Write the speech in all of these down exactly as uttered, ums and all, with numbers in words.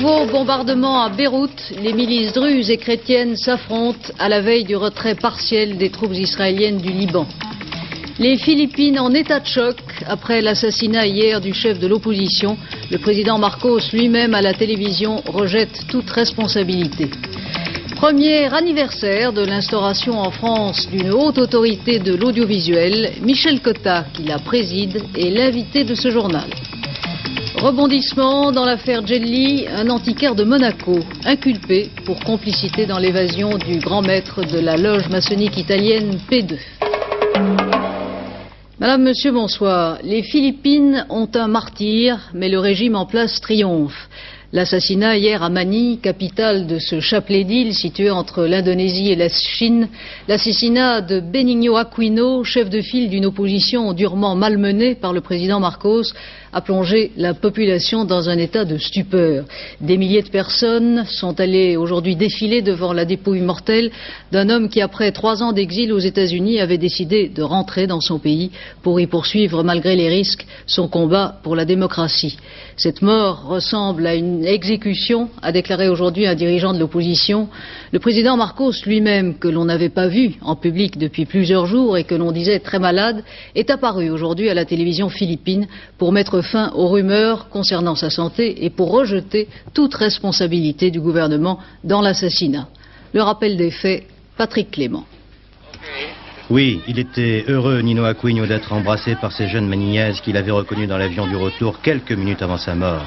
Nouveau bombardement à Beyrouth. Les milices druzes et chrétiennes s'affrontent à la veille du retrait partiel des troupes israéliennes du Liban. Les Philippines en état de choc après l'assassinat hier du chef de l'opposition. Le président Marcos lui-même à la télévision rejette toute responsabilité. Premier anniversaire de l'instauration en France d'une haute autorité de l'audiovisuel. Michel Cotta, qui la préside, est l'invité de ce journal. Rebondissement dans l'affaire Jelly, un antiquaire de Monaco, inculpé pour complicité dans l'évasion du grand maître de la loge maçonnique italienne P deux. Madame, Monsieur, bonsoir. Les Philippines ont un martyr, mais le régime en place triomphe. L'assassinat hier à Manille, capitale de ce chapelet d'îles situé entre l'Indonésie et la Chine, l'assassinat de Benigno Aquino, chef de file d'une opposition durement malmenée par le président Marcos, a plongé la population dans un état de stupeur. Des milliers de personnes sont allées aujourd'hui défiler devant la dépouille mortelle d'un homme qui, après trois ans d'exil aux États-Unis, avait décidé de rentrer dans son pays pour y poursuivre, malgré les risques, son combat pour la démocratie. Cette mort ressemble à une exécution, a déclaré aujourd'hui un dirigeant de l'opposition. Le président Marcos lui-même, que l'on n'avait pas vu en public depuis plusieurs jours et que l'on disait très malade, est apparu aujourd'hui à la télévision philippine pour mettre fin aux rumeurs concernant sa santé et pour rejeter toute responsabilité du gouvernement dans l'assassinat. Le rappel des faits, Patrick Clément. Oui, il était heureux, Nino Aquino, d'être embrassé par ces jeunes Manillaise qu'il avait reconnus dans l'avion du retour quelques minutes avant sa mort.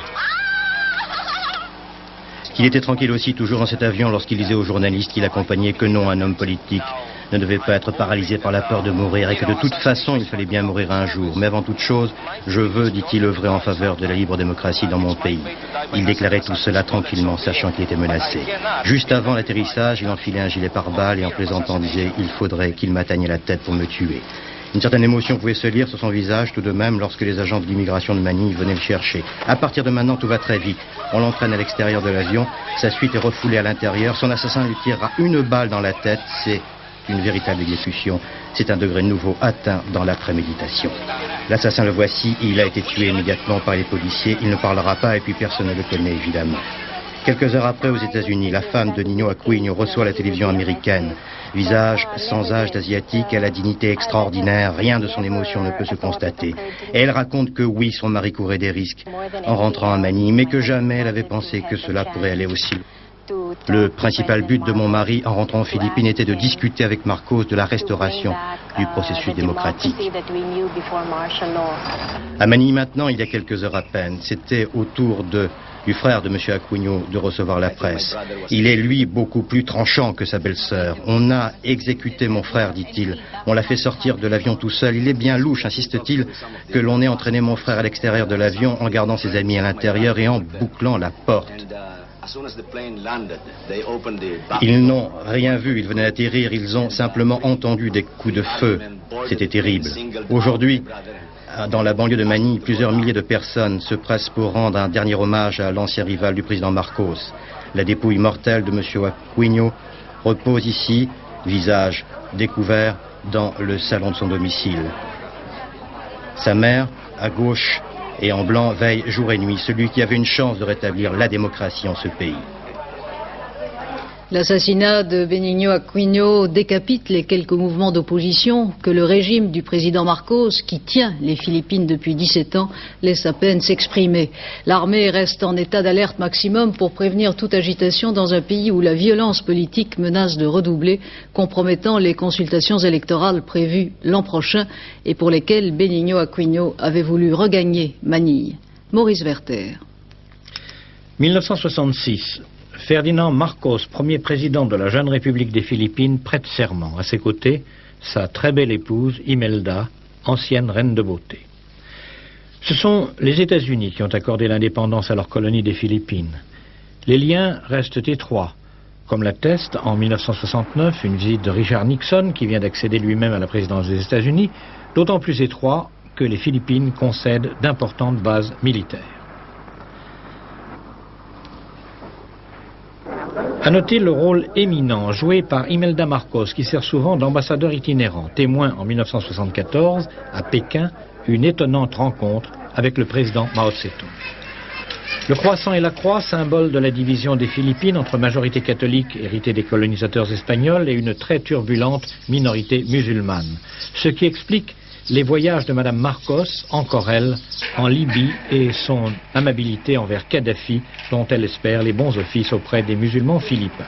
Il était tranquille aussi, toujours dans cet avion, lorsqu'il disait aux journalistes qu'il accompagnait que non un homme politique, ne devait pas être paralysé par la peur de mourir et que de toute façon il fallait bien mourir un jour. Mais avant toute chose, je veux, dit-il, œuvrer en faveur de la libre démocratie dans mon pays. Il déclarait tout cela tranquillement, sachant qu'il était menacé. Juste avant l'atterrissage, il enfilait un gilet pare-balles et en plaisantant disait « Il faudrait qu'il m'atteigne la tête pour me tuer ». Une certaine émotion pouvait se lire sur son visage tout de même lorsque les agents de l'immigration de Manille venaient le chercher. À partir de maintenant, tout va très vite. On l'entraîne à l'extérieur de l'avion, sa suite est refoulée à l'intérieur, son assassin lui tirera une balle dans la tête, c'est une véritable exécution. C'est un degré nouveau atteint dans la préméditation. L'assassin le voici, il a été tué immédiatement par les policiers, il ne parlera pas et puis personne ne le connaît évidemment. Quelques heures après, aux États-Unis, la femme de Nino Aquino reçoit la télévision américaine. Visage sans âge d'asiatique, à la dignité extraordinaire, rien de son émotion ne peut se constater. Et elle raconte que oui, son mari courait des risques en rentrant à Manille, mais que jamais elle avait pensé que cela pourrait aller aussi loin. Le principal but de mon mari en rentrant aux Philippines était de discuter avec Marcos de la restauration du processus démocratique. À Manille maintenant, il y a quelques heures à peine, c'était au tour de... du frère de M. Aquino de recevoir la presse. Il est, lui, beaucoup plus tranchant que sa belle-sœur. On a exécuté mon frère, dit-il. On l'a fait sortir de l'avion tout seul. Il est bien louche, insiste-t-il, que l'on ait entraîné mon frère à l'extérieur de l'avion en gardant ses amis à l'intérieur et en bouclant la porte. Ils n'ont rien vu, ils venaient d'atterrir, ils ont simplement entendu des coups de feu. C'était terrible. Aujourd'hui, dans la banlieue de Manille, plusieurs milliers de personnes se pressent pour rendre un dernier hommage à l'ancien rival du président Marcos. La dépouille mortelle de M. Aquino repose ici, visage découvert, dans le salon de son domicile. Sa mère, à gauche et en blanc, veille jour et nuit, celui qui avait une chance de rétablir la démocratie en ce pays. L'assassinat de Benigno Aquino décapite les quelques mouvements d'opposition que le régime du président Marcos, qui tient les Philippines depuis dix-sept ans, laisse à peine s'exprimer. L'armée reste en état d'alerte maximum pour prévenir toute agitation dans un pays où la violence politique menace de redoubler, compromettant les consultations électorales prévues l'an prochain et pour lesquelles Benigno Aquino avait voulu regagner Manille. Maurice Werther. mille neuf cent soixante-six. Ferdinand Marcos, premier président de la jeune République des Philippines, prête serment. À ses côtés, sa très belle épouse, Imelda, ancienne reine de beauté. Ce sont les États-Unis qui ont accordé l'indépendance à leur colonie des Philippines. Les liens restent étroits, comme l'atteste en mille neuf cent soixante-neuf une visite de Richard Nixon, qui vient d'accéder lui-même à la présidence des États-Unis, d'autant plus étroit que les Philippines concèdent d'importantes bases militaires. À noter le rôle éminent joué par Imelda Marcos, qui sert souvent d'ambassadeur itinérant, témoin en mille neuf cent soixante-quatorze, à Pékin, une étonnante rencontre avec le président Mao Tse-tung. Le croissant et la croix, symbole de la division des Philippines entre majorité catholique héritée des colonisateurs espagnols et une très turbulente minorité musulmane. Ce qui explique les voyages de Madame Marcos, encore elle, en Libye et son amabilité envers Kadhafi, dont elle espère les bons offices auprès des musulmans philippins.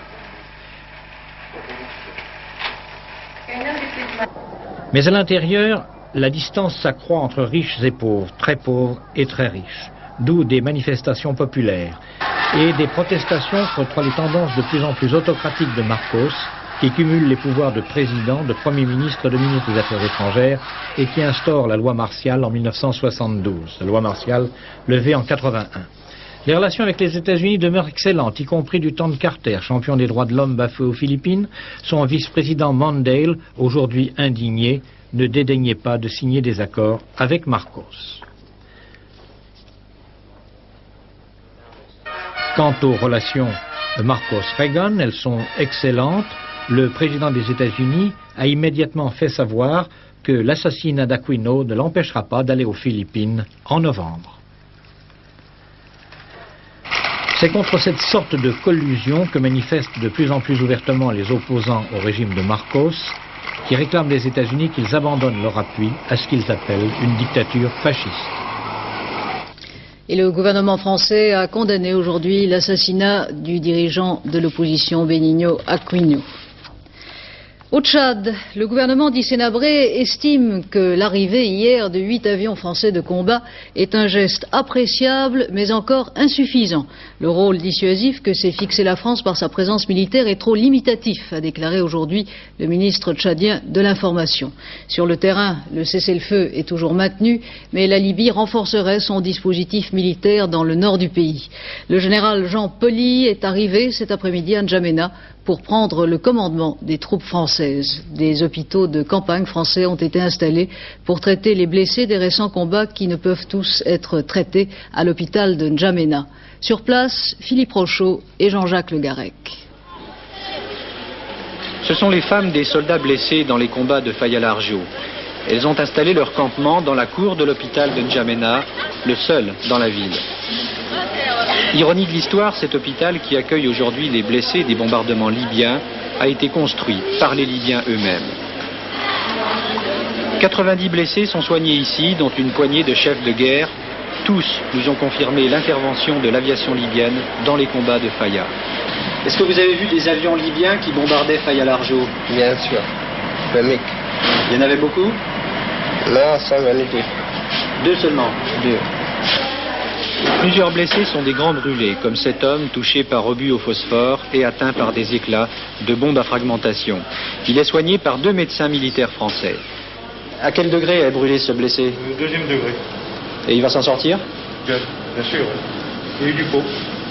Mais à l'intérieur, la distance s'accroît entre riches et pauvres, très pauvres et très riches. D'où des manifestations populaires et des protestations contre les tendances de plus en plus autocratiques de Marcos, qui cumule les pouvoirs de président, de premier ministre, de ministre des Affaires étrangères et qui instaure la loi martiale en mille neuf cent soixante-douze, la loi martiale levée en quatre-vingt-un. Les relations avec les États-Unis demeurent excellentes, y compris du temps de Carter, champion des droits de l'homme bafoué aux Philippines. Son vice-président Mondale, aujourd'hui indigné, ne dédaignait pas de signer des accords avec Marcos. Quant aux relations Marcos-Reagan, elles sont excellentes. Le président des États-Unis a immédiatement fait savoir que l'assassinat d'Aquino ne l'empêchera pas d'aller aux Philippines en novembre. C'est contre cette sorte de collusion que manifestent de plus en plus ouvertement les opposants au régime de Marcos, qui réclament des États-Unis qu'ils abandonnent leur appui à ce qu'ils appellent une dictature fasciste. Et le gouvernement français a condamné aujourd'hui l'assassinat du dirigeant de l'opposition Benigno Aquino. Au Tchad, le gouvernement d'Hissène-Habré estime que l'arrivée hier de huit avions français de combat est un geste appréciable mais encore insuffisant. Le rôle dissuasif que s'est fixé la France par sa présence militaire est trop limitatif, a déclaré aujourd'hui le ministre tchadien de l'Information. Sur le terrain, le cessez-le-feu est toujours maintenu, mais la Libye renforcerait son dispositif militaire dans le nord du pays. Le général Jean Poli est arrivé cet après-midi à N'Djamena pour prendre le commandement des troupes françaises. Des hôpitaux de campagne français ont été installés pour traiter les blessés des récents combats qui ne peuvent tous être traités à l'hôpital de N'Djamena. Sur place, Philippe Rochaud et Jean-Jacques Le Garec. Ce sont les femmes des soldats blessés dans les combats de Faya-Largeau. Elles ont installé leur campement dans la cour de l'hôpital de N'Djamena, le seul dans la ville. Ironie de l'histoire, cet hôpital qui accueille aujourd'hui les blessés des bombardements libyens a été construit par les Libyens eux-mêmes. quatre-vingt-dix blessés sont soignés ici, dont une poignée de chefs de guerre. Tous nous ont confirmé l'intervention de l'aviation libyenne dans les combats de Faya. Est-ce que vous avez vu des avions libyens qui bombardaient Faya-Largeau? Bien sûr. Comique. Il y en avait beaucoup? Non, ça venait deux. Deux seulement? Deux. Plusieurs blessés sont des grands brûlés, comme cet homme touché par obus au phosphore et atteint par des éclats de bombes à fragmentation. Il est soigné par deux médecins militaires français. À quel degré est brûlé ce blessé? Deuxième degré. Et il va s'en sortir? Bien, bien sûr. Il y a eu du pot.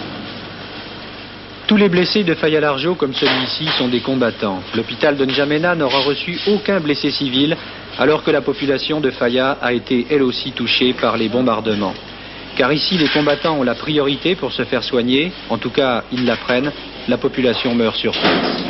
Tous les blessés de Faya-Largeau, comme celui-ci, sont des combattants. L'hôpital de N'Djamena n'aura reçu aucun blessé civil, alors que la population de Faya a été elle aussi touchée par les bombardements. Car ici, les combattants ont la priorité pour se faire soigner. En tout cas, ils l'apprennent. La population meurt sur place.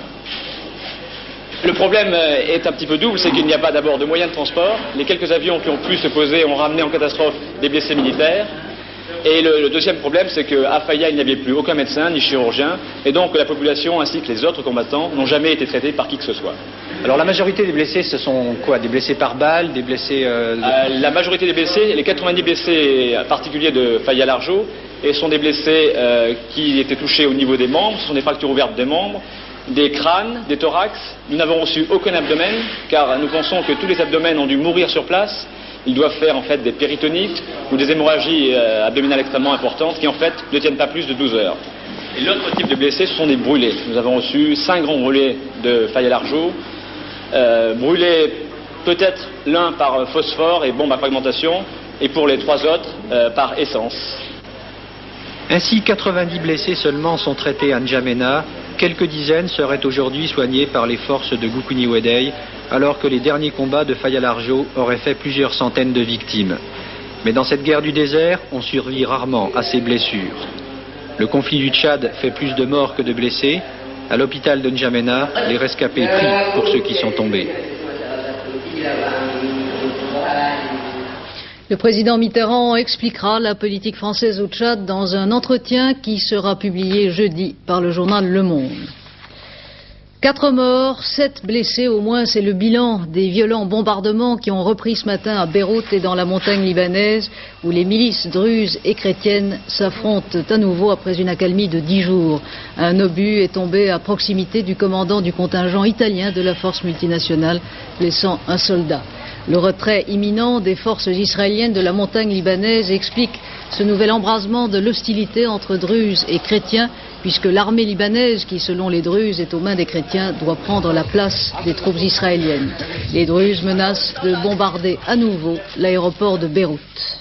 Le problème est un petit peu double, c'est qu'il n'y a pas d'abord de moyens de transport. Les quelques avions qui ont pu se poser ont ramené en catastrophe des blessés militaires. Et le, le deuxième problème, c'est qu'à Faya, il n'y avait plus aucun médecin ni chirurgien. Et donc la population ainsi que les autres combattants n'ont jamais été traités par qui que ce soit. Alors la majorité des blessés, ce sont quoi? Des blessés par balle, des blessés... Euh, de... euh, la majorité des blessés, les quatre-vingt-dix blessés particuliers de Faya-Largeau, et sont des blessés euh, qui étaient touchés au niveau des membres, ce sont des fractures ouvertes des membres, des crânes, des thorax. Nous n'avons reçu aucun abdomen, car nous pensons que tous les abdomens ont dû mourir sur place. Ils doivent faire en fait des péritonites ou des hémorragies euh, abdominales extrêmement importantes qui en fait ne tiennent pas plus de douze heures. Et l'autre type de blessés, ce sont des brûlés. Nous avons reçu cinq grands brûlés de Faya-Largeau, euh, brûlés peut-être l'un par phosphore et bombe à fragmentation, et pour les trois autres euh, par essence. Ainsi, quatre-vingt-dix blessés seulement sont traités à N'Djamena. Quelques dizaines seraient aujourd'hui soignés par les forces de Goukouni-Ouédeye, alors que les derniers combats de Faya-Largeau auraient fait plusieurs centaines de victimes. Mais dans cette guerre du désert, on survit rarement à ces blessures. Le conflit du Tchad fait plus de morts que de blessés. À l'hôpital de N'Djamena, les rescapés prient pour ceux qui sont tombés. Le président Mitterrand expliquera la politique française au Tchad dans un entretien qui sera publié jeudi par le journal Le Monde. Quatre morts, sept blessés au moins, c'est le bilan des violents bombardements qui ont repris ce matin à Beyrouth et dans la montagne libanaise, où les milices druzes et chrétiennes s'affrontent à nouveau après une accalmie de dix jours. Un obus est tombé à proximité du commandant du contingent italien de la force multinationale, blessant un soldat. Le retrait imminent des forces israéliennes de la montagne libanaise explique ce nouvel embrasement de l'hostilité entre druzes et chrétiens, puisque l'armée libanaise, qui selon les druzes est aux mains des chrétiens, doit prendre la place des troupes israéliennes. Les druzes menacent de bombarder à nouveau l'aéroport de Beyrouth.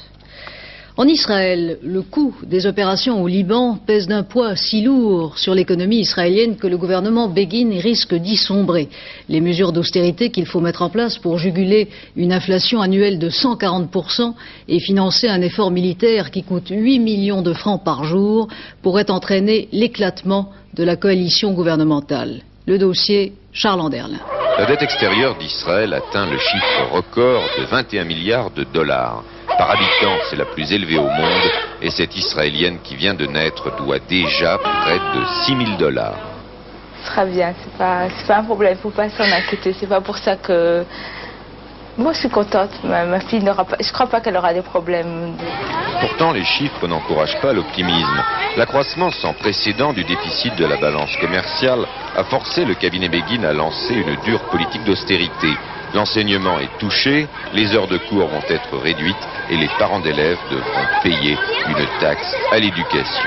En Israël, le coût des opérations au Liban pèse d'un poids si lourd sur l'économie israélienne que le gouvernement Begin risque d'y sombrer. Les mesures d'austérité qu'il faut mettre en place pour juguler une inflation annuelle de cent quarante pour cent et financer un effort militaire qui coûte huit millions de francs par jour pourraient entraîner l'éclatement de la coalition gouvernementale. Le dossier, Charles Anderlin. La dette extérieure d'Israël atteint le chiffre record de vingt et un milliards de dollars. Par habitant, c'est la plus élevée au monde et cette Israélienne qui vient de naître doit déjà près de six mille dollars. Très bien, c'est pas, c'est pas un problème, faut pas s'en inquiéter, c'est pas pour ça que... Moi je suis contente, ma, ma fille n'aura pas, je crois pas qu'elle aura des problèmes. Pourtant, les chiffres n'encouragent pas l'optimisme. L'accroissement sans précédent du déficit de la balance commerciale a forcé le cabinet Begin à lancer une dure politique d'austérité. L'enseignement est touché, les heures de cours vont être réduites et les parents d'élèves devront payer une taxe à l'éducation.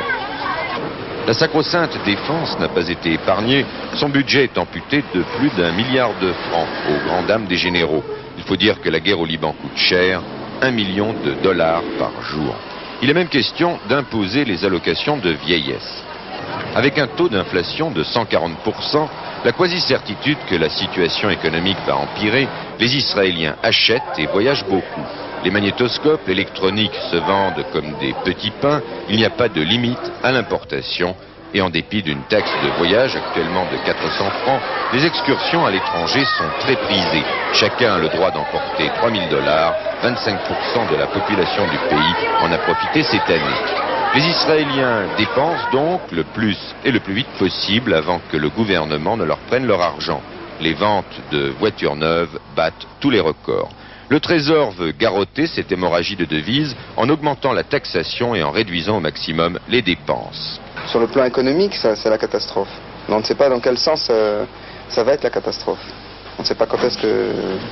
La sacro-sainte défense n'a pas été épargnée, son budget est amputé de plus d'un milliard de francs aux grandes dames des généraux. Il faut dire que la guerre au Liban coûte cher, un million de dollars par jour. Il est même question d'imposer les allocations de vieillesse. Avec un taux d'inflation de cent quarante pour cent, la quasi-certitude que la situation économique va empirer, les Israéliens achètent et voyagent beaucoup. Les magnétoscopes électroniques se vendent comme des petits pains, il n'y a pas de limite à l'importation. Et en dépit d'une taxe de voyage actuellement de quatre cents francs, les excursions à l'étranger sont très prisées. Chacun a le droit d'emporter trois mille dollars, vingt-cinq pour cent de la population du pays en a profité cette année. Les Israéliens dépensent donc le plus et le plus vite possible avant que le gouvernement ne leur prenne leur argent. Les ventes de voitures neuves battent tous les records. Le Trésor veut garrotter cette hémorragie de devises en augmentant la taxation et en réduisant au maximum les dépenses. Sur le plan économique, ça, c'est la catastrophe. Mais on ne sait pas dans quel sens euh, ça va être la catastrophe. On ne sait pas quand est-ce que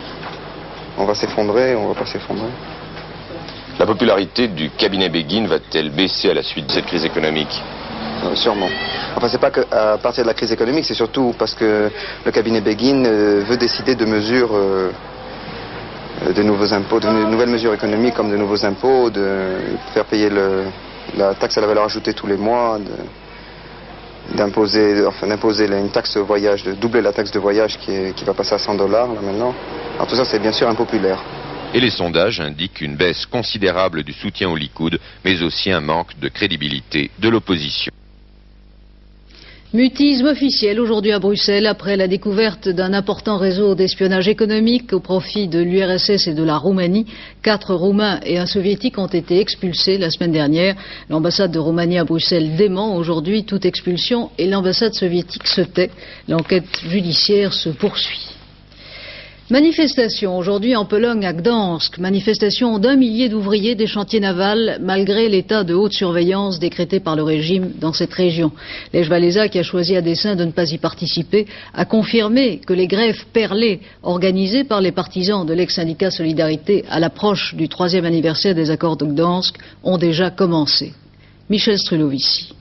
on va s'effondrer, on va pas s'effondrer. La popularité du cabinet Begin va-t-elle baisser à la suite de cette crise économique ? Euh, sûrement. Enfin, c'est pas qu'à partir de la crise économique, c'est surtout parce que le cabinet Begin euh, veut décider de mesures, euh, de nouveaux impôts, de nouvelles mesures économiques comme de nouveaux impôts, de faire payer le, la taxe à la valeur ajoutée tous les mois, d'imposer enfin, d'imposer une taxe de voyage, de doubler la taxe de voyage qui, est, qui va passer à cent dollars là maintenant. Alors tout ça, c'est bien sûr impopulaire. Et les sondages indiquent une baisse considérable du soutien au Likoud, mais aussi un manque de crédibilité de l'opposition. Mutisme officiel aujourd'hui à Bruxelles après la découverte d'un important réseau d'espionnage économique au profit de l'U R S S et de la Roumanie. Quatre Roumains et un Soviétique ont été expulsés la semaine dernière. L'ambassade de Roumanie à Bruxelles dément aujourd'hui toute expulsion et l'ambassade soviétique se tait. L'enquête judiciaire se poursuit. Manifestation aujourd'hui en Pologne à Gdansk, manifestation d'un millier d'ouvriers des chantiers navals malgré l'état de haute surveillance décrété par le régime dans cette région. Lech Walesa, qui a choisi à dessein de ne pas y participer, a confirmé que les grèves perlées organisées par les partisans de l'ex-syndicat Solidarité à l'approche du troisième anniversaire des accords de Gdansk ont déjà commencé. Michel Strulovici.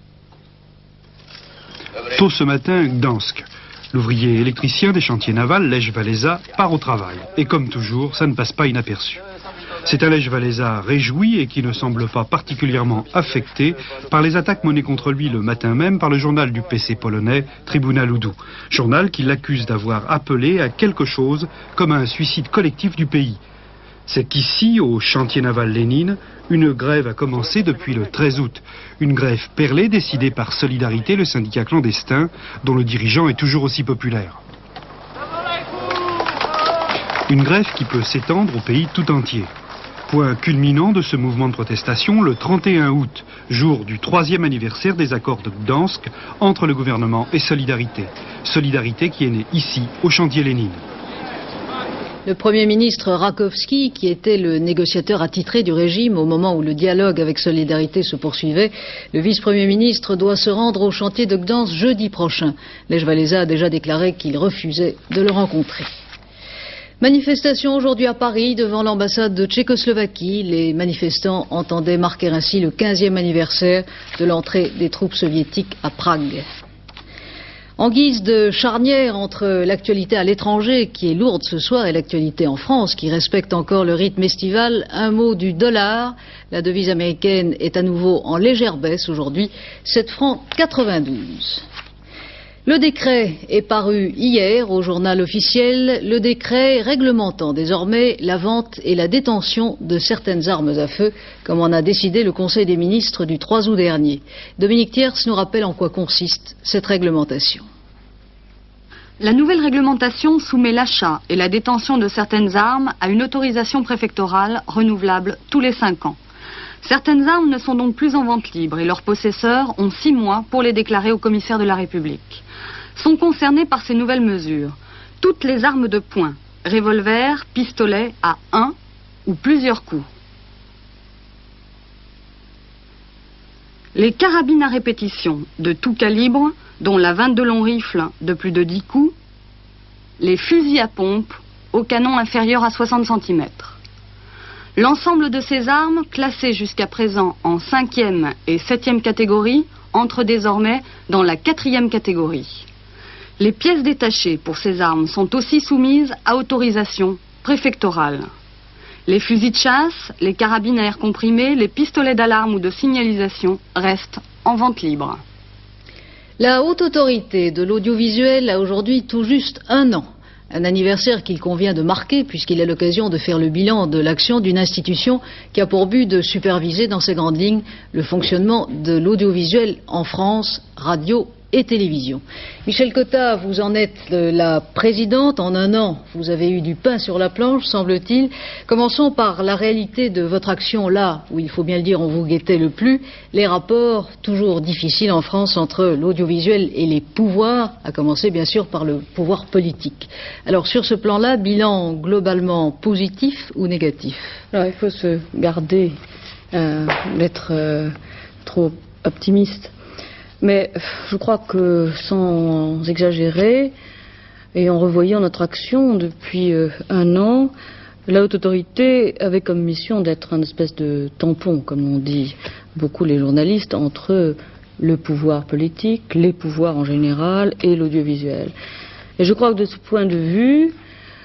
Tôt ce matin, Gdansk. L'ouvrier électricien des chantiers navals, Lech Walesa, part au travail. Et comme toujours, ça ne passe pas inaperçu. C'est un Lech Walesa réjoui et qui ne semble pas particulièrement affecté par les attaques menées contre lui le matin même par le journal du P C polonais, Tribunal Ludu. Journal qui l'accuse d'avoir appelé à quelque chose comme un suicide collectif du pays. C'est qu'ici, au chantier naval Lénine, une grève a commencé depuis le treize août. Une grève perlée décidée par Solidarité, le syndicat clandestin, dont le dirigeant est toujours aussi populaire. Une grève qui peut s'étendre au pays tout entier. Point culminant de ce mouvement de protestation, le trente et un août, jour du troisième anniversaire des accords de Gdansk entre le gouvernement et Solidarité. Solidarité qui est née ici, au chantier Lénine. Le Premier ministre Rakowski, qui était le négociateur attitré du régime au moment où le dialogue avec Solidarité se poursuivait, le vice-premier ministre doit se rendre au chantier de Gdansk jeudi prochain. Lech Walesa a déjà déclaré qu'il refusait de le rencontrer. Manifestation aujourd'hui à Paris devant l'ambassade de Tchécoslovaquie. Les manifestants entendaient marquer ainsi le quinzième anniversaire de l'entrée des troupes soviétiques à Prague. En guise de charnière entre l'actualité à l'étranger, qui est lourde ce soir, et l'actualité en France, qui respecte encore le rythme estival, un mot du dollar. La devise américaine est à nouveau en légère baisse aujourd'hui, sept francs quatre-vingt-douze. Le décret est paru hier au journal officiel, le décret réglementant désormais la vente et la détention de certaines armes à feu, comme en a décidé le Conseil des ministres du trois août dernier. Dominique Thiers nous rappelle en quoi consiste cette réglementation. La nouvelle réglementation soumet l'achat et la détention de certaines armes à une autorisation préfectorale renouvelable tous les cinq ans. Certaines armes ne sont donc plus en vente libre et leurs possesseurs ont six mois pour les déclarer au commissaire de la République. Sont concernés par ces nouvelles mesures toutes les armes de poing, revolvers, pistolets à un ou plusieurs coups. Les carabines à répétition de tout calibre, dont la vingt-deux long rifle de plus de dix coups, les fusils à pompe au canon inférieur à soixante centimètres. L'ensemble de ces armes, classées jusqu'à présent en cinquième et septième catégorie, entre désormais dans la quatrième catégorie. Les pièces détachées pour ces armes sont aussi soumises à autorisation préfectorale. Les fusils de chasse, les carabines à air comprimé, les pistolets d'alarme ou de signalisation restent en vente libre. La Haute Autorité de l'audiovisuel a aujourd'hui tout juste un an. Un anniversaire qu'il convient de marquer puisqu'il est l'occasion de faire le bilan de l'action d'une institution qui a pour but de superviser dans ses grandes lignes le fonctionnement de l'audiovisuel en France, radio et télévision. Michel Cotta, vous en êtes la présidente. En un an, vous avez eu du pain sur la planche, semble-t-il. Commençons par la réalité de votre action là, où il faut bien le dire, on vous guettait le plus. Les rapports toujours difficiles en France entre l'audiovisuel et les pouvoirs, à commencer bien sûr par le pouvoir politique. Alors sur ce plan-là, bilan globalement positif ou négatif? Alors il faut se garder euh, d'être euh, trop optimiste. Mais je crois que, sans exagérer, et en revoyant notre action depuis euh, un an, la Haute Autorité avait comme mission d'être un espèce de tampon, comme on dit beaucoup les journalistes, entre le pouvoir politique, les pouvoirs en général et l'audiovisuel. Et je crois que de ce point de vue,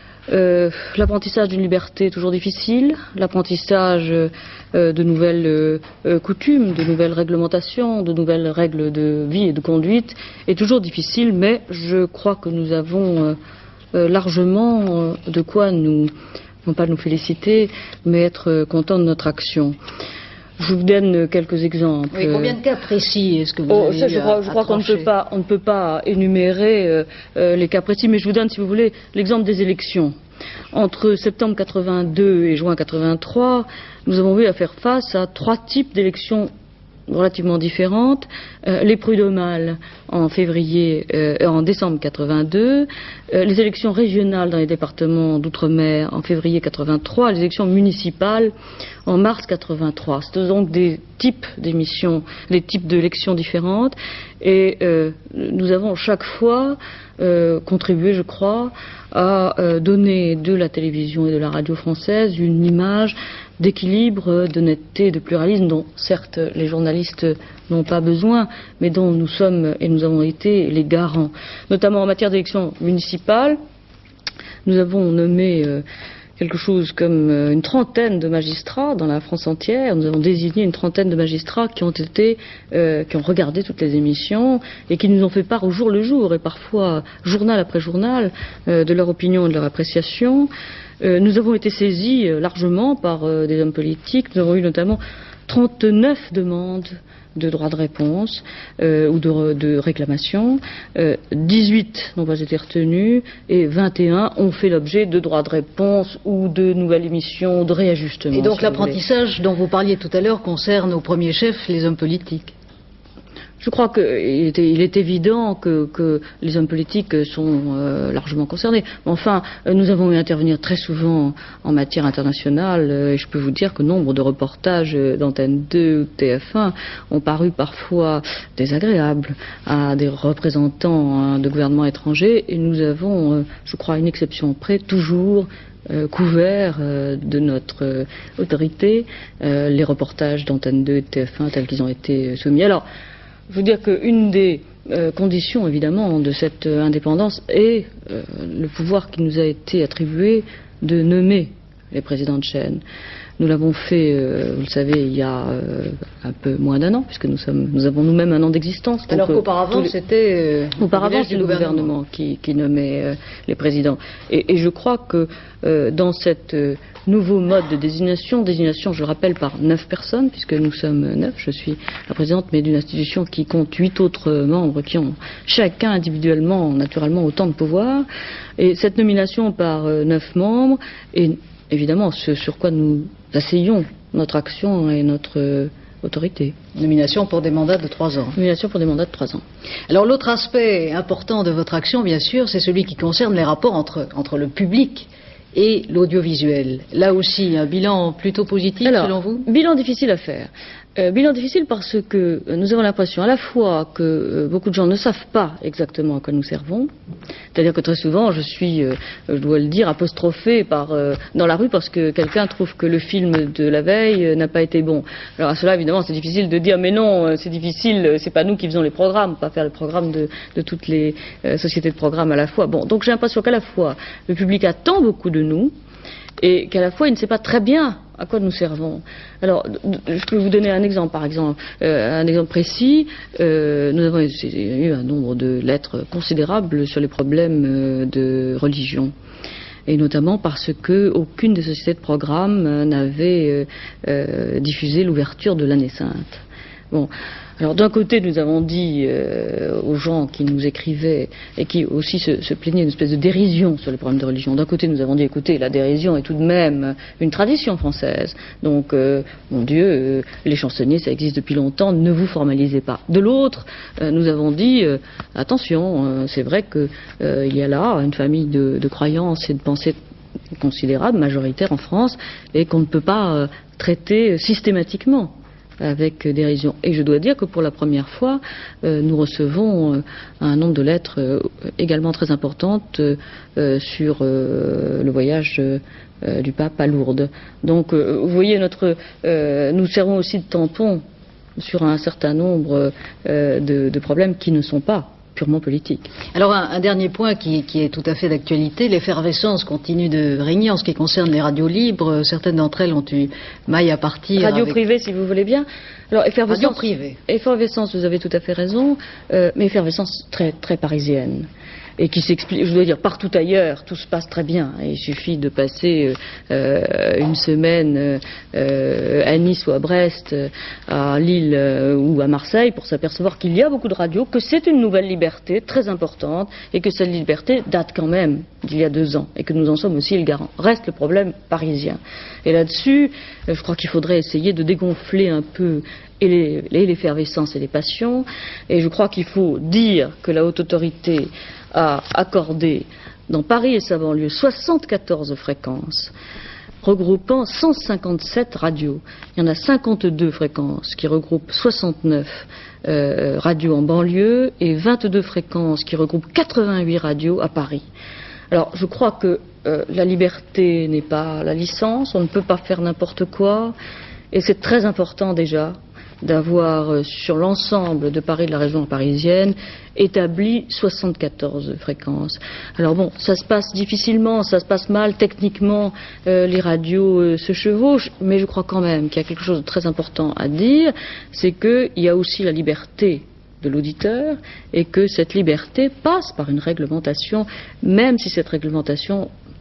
euh, l'apprentissage d'une liberté est toujours difficile, l'apprentissage euh, de nouvelles euh, coutumes, de nouvelles réglementations, de nouvelles règles de vie et de conduite est toujours difficile, mais je crois que nous avons euh, euh, largement euh, de quoi nous, non pas nous féliciter, mais être euh, contents de notre action. Je vous donne quelques exemples. Oui, combien de cas précis est-ce que vous oh, avez ça, je crois, je crois qu'on ne peut pas, on ne peut pas énumérer euh, euh, les cas précis, mais je vous donne, si vous voulez, l'exemple des élections. Entre septembre quatre-vingt-deux et juin quatre-vingt-trois, nous avons eu à faire face à trois types d'élections relativement différentes. Euh, les prud'homales en février, euh, en décembre quatre-vingt-deux, euh, les élections régionales dans les départements d'outre-mer en février quatre-vingt-trois, les élections municipales en mars quatre-vingt-trois. C'est donc des types d'émissions, des types d'élections différentes, et euh, nous avons chaque fois euh, contribué, je crois, à euh, donner de la télévision et de la radio française une image d'équilibre, d'honnêteté, de pluralisme dont certes les journalistes n'ont pas besoin, mais dont nous sommes et nous avons été les garants. Notamment en matière d'élections municipales, nous avons nommé euh, quelque chose comme euh, une trentaine de magistrats dans la France entière. Nous avons désigné une trentaine de magistrats qui ont été, euh, qui ont regardé toutes les émissions et qui nous ont fait part au jour le jour et parfois journal après journal euh, de leur opinion et de leur appréciation. Euh, nous avons été saisis euh, largement par euh, des hommes politiques. Nous avons eu notamment trente-neuf demandes de droit de réponse euh, ou de, de réclamation, euh, dix-huit n'ont pas été retenues et vingt et un ont fait l'objet de droits de réponse ou de nouvelles émissions, de réajustements. Et donc si l'apprentissage dont vous parliez tout à l'heure concerne au premier chef les hommes politiques. Je crois qu'il est, il est évident que, que les hommes politiques sont euh, largement concernés. Enfin, nous avons eu à intervenir très souvent en matière internationale euh, et je peux vous dire que nombre de reportages d'Antenne deux ou de T F un ont paru parfois désagréables à des représentants hein, de gouvernements étrangers et nous avons, euh, je crois, à une exception près, toujours Euh, couvert euh, de notre euh, autorité euh, les reportages d'Antenne deux et de T F un tels qu'ils ont été soumis. Alors, je veux dire qu'une des euh, conditions, évidemment, de cette euh, indépendance est euh, le pouvoir qui nous a été attribué de nommer les présidents de chaîne. Nous l'avons fait, euh, vous le savez, il y a euh, un peu moins d'un an, puisque nous, sommes, nous avons nous-mêmes un an d'existence. Alors qu'auparavant, les... c'était euh, auparavant, c'est le gouvernement, gouvernement qui, qui nommait euh, les présidents. Et, et je crois que euh, dans cette euh, nouveau mode de désignation, désignation, je le rappelle, par neuf personnes, puisque nous sommes neuf, je suis la présidente, mais d'une institution qui compte huit autres membres qui ont chacun individuellement, naturellement, autant de pouvoir. Et cette nomination par euh, neuf membres est évidemment ce sur quoi nous asseyons notre action et notre euh, autorité. Nomination pour des mandats de trois ans. Nomination pour des mandats de trois ans. Alors l'autre aspect important de votre action, bien sûr, c'est celui qui concerne les rapports entre, entre le public et l'audiovisuel. Là aussi, un bilan plutôt positif, Alors, selon vous? Bilan difficile à faire. Euh, bilan difficile parce que euh, nous avons l'impression à la fois que euh, beaucoup de gens ne savent pas exactement à quoi nous servons. C'est-à-dire que très souvent, je suis, euh, je dois le dire, apostrophée par, euh, dans la rue parce que quelqu'un trouve que le film de la veille euh, n'a pas été bon. Alors à cela, évidemment, c'est difficile de dire, mais non, euh, c'est difficile, euh, c'est pas nous qui faisons les programmes, pas faire le programme de, de toutes les euh, sociétés de programmes à la fois. Bon, donc j'ai l'impression qu'à la fois, le public attend beaucoup de nous, et qu'à la fois il ne sait pas très bien à quoi nous servons. Alors, je peux vous donner un exemple, par exemple, euh, un exemple précis. Euh, nous avons eu un nombre de lettres considérables sur les problèmes euh, de religion. Et notamment parce que aucune des sociétés de programme euh, n'avait euh, euh, diffusé l'ouverture de l'année sainte. Bon. Alors d'un côté, nous avons dit euh, aux gens qui nous écrivaient et qui aussi se, se plaignaient d'une espèce de dérision sur les problèmes de religion. D'un côté, nous avons dit, écoutez, la dérision est tout de même une tradition française. Donc, euh, mon Dieu, euh, les chansonniers, ça existe depuis longtemps, ne vous formalisez pas. De l'autre, euh, nous avons dit, euh, attention, euh, c'est vrai qu'il euh, y a là une famille de, de croyances et de pensées considérables, majoritaires en France, et qu'on ne peut pas euh, traiter systématiquement avec dérision. Et je dois dire que pour la première fois, euh, nous recevons euh, un nombre de lettres euh, également très importantes euh, sur euh, le voyage euh, du pape à Lourdes. Donc, euh, vous voyez, notre, euh, nous servons aussi de tampon sur un certain nombre euh, de, de problèmes qui ne sont pas purement politique. Alors un, un dernier point qui, qui est tout à fait d'actualité, l'effervescence continue de régner en ce qui concerne les radios libres. Certaines d'entre elles ont eu maille à partir. Radio avec... privée, si vous voulez bien. Alors effervescence, radio privée. Effervescence, vous avez tout à fait raison, euh, mais effervescence très très parisienne. Et qui s'explique, je dois dire, partout ailleurs, tout se passe très bien. Et il suffit de passer euh, une semaine euh, à Nice ou à Brest, à Lille euh, ou à Marseille pour s'apercevoir qu'il y a beaucoup de radios, que c'est une nouvelle liberté très importante et que cette liberté date quand même d'il y a deux ans et que nous en sommes aussi le garant. Reste le problème parisien. Et là-dessus, euh, je crois qu'il faudrait essayer de dégonfler un peu et l'effervescence et les passions. Et je crois qu'il faut dire que la haute autorité a accordé dans Paris et sa banlieue soixante-quatorze fréquences regroupant cent cinquante-sept radios. Il y en a cinquante-deux fréquences qui regroupent soixante-neuf euh, radios en banlieue et vingt-deux fréquences qui regroupent quatre-vingt-huit radios à Paris. Alors je crois que euh, la liberté n'est pas la licence, on ne peut pas faire n'importe quoi et c'est très important déjà d'avoir euh, sur l'ensemble de Paris, de la région parisienne, établi soixante-quatorze fréquences. Alors bon, ça se passe difficilement, ça se passe mal, techniquement, euh, les radios euh, se chevauchent, mais je crois quand même qu'il y a quelque chose de très important à dire, c'est qu'il y a aussi la liberté de l'auditeur et que cette liberté passe par une réglementation, même si cette réglementation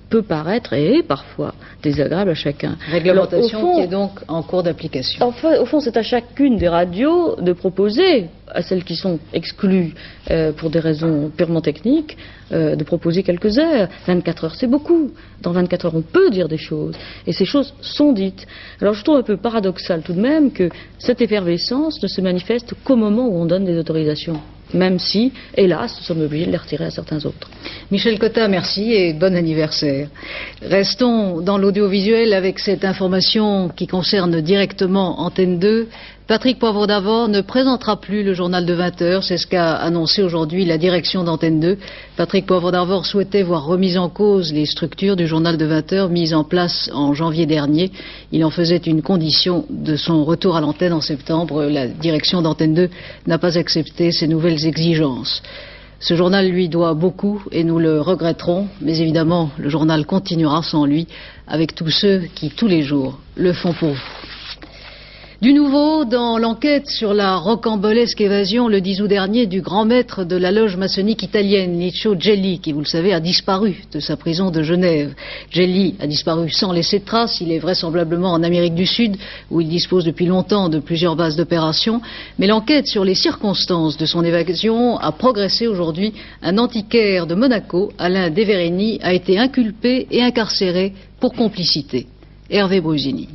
peut paraître et est parfois désagréable à chacun. Réglementation Alors, au fond, qui est donc en cours d'application. Enfin, au fond, c'est à chacune des radios de proposer, à celles qui sont exclues euh, pour des raisons purement techniques, euh, de proposer quelques heures. vingt-quatre heures, c'est beaucoup. Dans vingt-quatre heures, on peut dire des choses. Et ces choses sont dites. Alors, je trouve un peu paradoxal tout de même que cette effervescence ne se manifeste qu'au moment où on donne des autorisations. Même si, hélas, nous sommes obligés de les retirer à certains autres. Michel Cotta, merci et bon anniversaire. Restons dans l'audiovisuel avec cette information qui concerne directement Antenne deux. Patrick Poivre d'Arvor ne présentera plus le journal de vingt heures, c'est ce qu'a annoncé aujourd'hui la direction d'Antenne deux. Patrick Poivre d'Arvor souhaitait voir remise en cause les structures du journal de vingt heures mises en place en janvier dernier. Il en faisait une condition de son retour à l'antenne en septembre. La direction d'Antenne deux n'a pas accepté ces nouvelles exigences. Ce journal lui doit beaucoup et nous le regretterons, mais évidemment le journal continuera sans lui avec tous ceux qui tous les jours le font pour vous. Du nouveau, dans l'enquête sur la rocambolesque évasion le dix août dernier du grand maître de la loge maçonnique italienne, Licio Gelli, qui, vous le savez, a disparu de sa prison de Genève. Gelli a disparu sans laisser de traces. Il est vraisemblablement en Amérique du Sud, où il dispose depuis longtemps de plusieurs bases d'opération. Mais l'enquête sur les circonstances de son évasion a progressé aujourd'hui. Un antiquaire de Monaco, Alain Deverini, a été inculpé et incarcéré pour complicité. Hervé Brusini.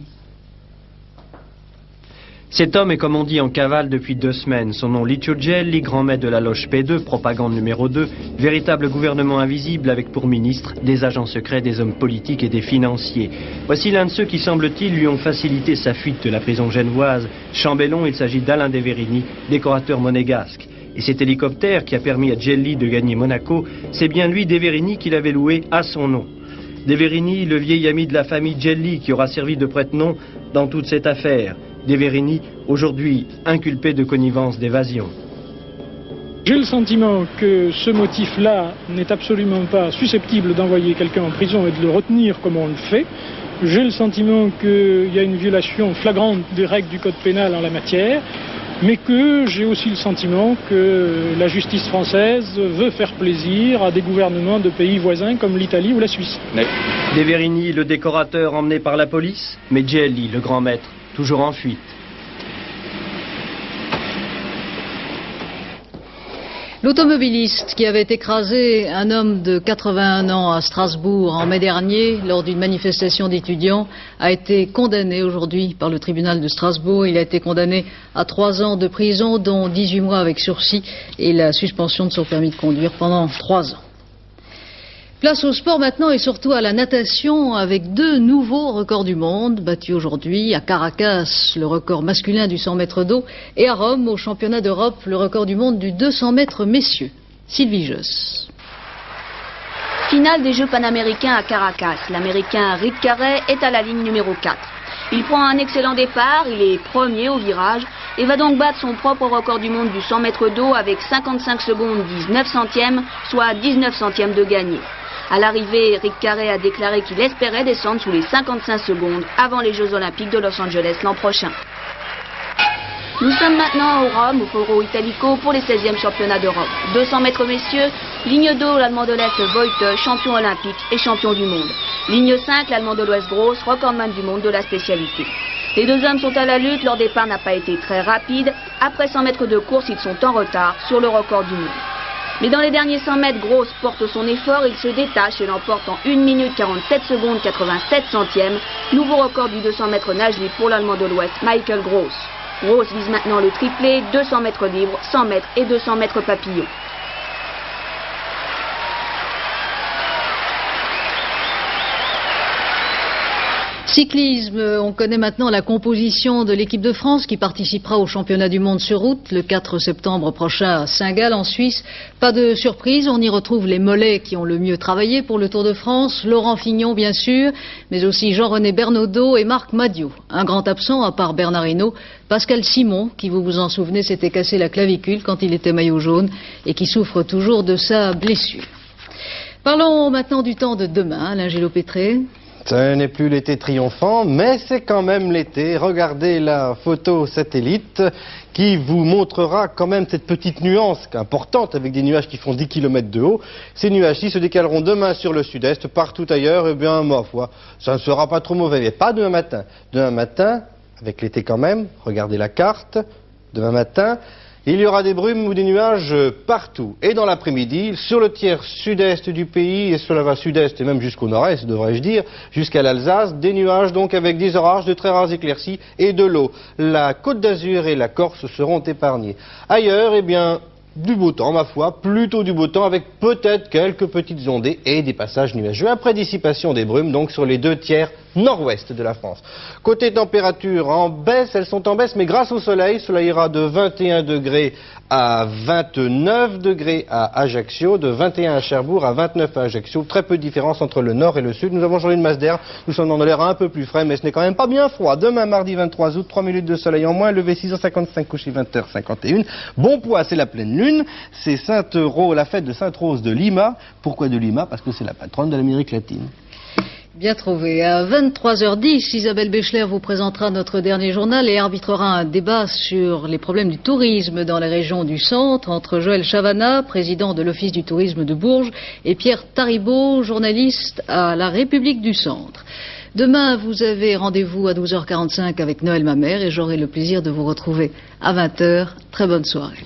Cet homme est, comme on dit, en cavale depuis deux semaines. Son nom, Licio Gelli, grand maître de la loge P deux, propagande numéro deux, véritable gouvernement invisible avec pour ministre des agents secrets, des hommes politiques et des financiers. Voici l'un de ceux qui, semble-t-il, lui ont facilité sa fuite de la prison genevoise. Chambellon, il s'agit d'Alain Deverini, décorateur monégasque. Et cet hélicoptère qui a permis à Gelli de gagner Monaco, c'est bien lui, Deverini, qui l'avait loué à son nom. Deverini, le vieil ami de la famille Gelli, qui aura servi de prête-nom dans toute cette affaire. Deverini, aujourd'hui inculpé de connivence d'évasion. J'ai le sentiment que ce motif-là n'est absolument pas susceptible d'envoyer quelqu'un en prison et de le retenir comme on le fait. J'ai le sentiment qu'il y a une violation flagrante des règles du code pénal en la matière, mais que j'ai aussi le sentiment que la justice française veut faire plaisir à des gouvernements de pays voisins comme l'Italie ou la Suisse. Deverini, le décorateur emmené par la police, mais Gelli, le grand maître, toujours en fuite. L'automobiliste qui avait écrasé un homme de quatre-vingt-un ans à Strasbourg en mai dernier lors d'une manifestation d'étudiants a été condamné aujourd'hui par le tribunal de Strasbourg. Il a été condamné à trois ans de prison, dont dix-huit mois avec sursis et la suspension de son permis de conduire pendant trois ans. Place au sport maintenant et surtout à la natation avec deux nouveaux records du monde battus aujourd'hui. À Caracas, le record masculin du cent mètres d'eau et à Rome, au championnat d'Europe, le record du monde du deux cents mètres messieurs. Sylvie Josse. Finale des Jeux panaméricains à Caracas. L'américain Rick Carey est à la ligne numéro quatre. Il prend un excellent départ, il est premier au virage et va donc battre son propre record du monde du cent mètres d'eau avec cinquante-cinq secondes dix-neuf centièmes, soit dix-neuf centièmes de gagné. À l'arrivée, Rick Carey a déclaré qu'il espérait descendre sous les cinquante-cinq secondes avant les Jeux Olympiques de Los Angeles l'an prochain. Nous sommes maintenant au Rome, au Foro Italico, pour les seizièmes championnats d'Europe. deux cents mètres messieurs, ligne deux, l'Allemand de l'Est Voigt, champion olympique et champion du monde. Ligne cinq, l'Allemand de l'Ouest Gross, recordman du monde de la spécialité. Les deux hommes sont à la lutte, leur départ n'a pas été très rapide. Après cent mètres de course, ils sont en retard sur le record du monde. Mais dans les derniers cent mètres, Gross porte son effort, il se détache et l'emporte en une minute quarante-sept secondes quatre-vingt-sept centièmes. Nouveau record du deux cents mètres nage libre pour l'Allemand de l'Ouest, Michael Gross. Gross vise maintenant le triplé, deux cents mètres libres, cent mètres et deux cents mètres papillon. Cyclisme, on connaît maintenant la composition de l'équipe de France qui participera au championnat du monde sur route le quatre septembre prochain à Saint-Gall en Suisse. Pas de surprise, on y retrouve les mollets qui ont le mieux travaillé pour le Tour de France, Laurent Fignon bien sûr, mais aussi Jean-René Bernaudot et Marc Madiot. Un grand absent à part Bernard Hinault, Pascal Simon, qui vous vous en souvenez s'était cassé la clavicule quand il était maillot jaune et qui souffre toujours de sa blessure. Parlons maintenant du temps de demain, Alain Gillot-Pétré. Ce n'est plus l'été triomphant, mais c'est quand même l'été. Regardez la photo satellite qui vous montrera quand même cette petite nuance importante avec des nuages qui font dix kilomètres de haut. Ces nuages-ci se décaleront demain sur le sud-est, partout ailleurs, eh bien, ma foi, ça ne sera pas trop mauvais. Mais pas demain matin. Demain matin, avec l'été quand même, regardez la carte, demain matin, il y aura des brumes ou des nuages partout. Et dans l'après-midi, sur le tiers sud-est du pays, et cela va sud-est et même jusqu'au nord-est, devrais-je dire, jusqu'à l'Alsace, des nuages donc avec des orages, de très rares éclaircies et de l'eau. La Côte d'Azur et la Corse seront épargnés. Ailleurs, eh bien, du beau temps, ma foi, plutôt du beau temps, avec peut-être quelques petites ondées et des passages nuageux. Après dissipation des brumes, donc sur les deux tiers nord-ouest de la France. Côté température, en baisse, elles sont en baisse, mais grâce au soleil, cela ira de vingt et un degrés à vingt-neuf degrés à Ajaccio, de vingt et un à Cherbourg à vingt-neuf à Ajaccio. Très peu de différence entre le nord et le sud. Nous avons aujourd'hui une masse d'air, nous sommes dans l'air un peu plus frais, mais ce n'est quand même pas bien froid. Demain, mardi vingt-trois août, trois minutes de soleil en moins, levé six heures cinquante-cinq, couché vingt heures cinquante et une. Bon poids, c'est la pleine lune, c'est Sainte-Rose, la fête de Sainte-Rose de Lima. Pourquoi de Lima? Parce que c'est la patronne de l'Amérique latine. Bien trouvé. À vingt-trois heures dix, Isabelle Béchler vous présentera notre dernier journal et arbitrera un débat sur les problèmes du tourisme dans les régions du centre entre Joël Chavana, président de l'Office du tourisme de Bourges, et Pierre Taribault, journaliste à La République du Centre. Demain, vous avez rendez-vous à douze heures quarante-cinq avec Noël Mamère et j'aurai le plaisir de vous retrouver à vingt heures. Très bonne soirée.